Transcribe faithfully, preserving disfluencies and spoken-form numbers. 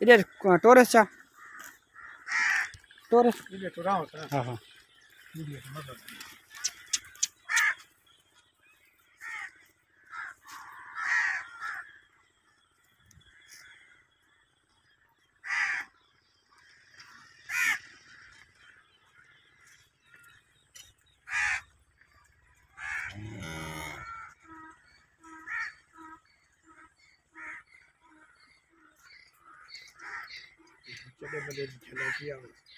इधर टोरस चा टोरस इधर तो रहा होता है। हाँ हाँ इधर तो मतलब चलो मैंने खेला किया।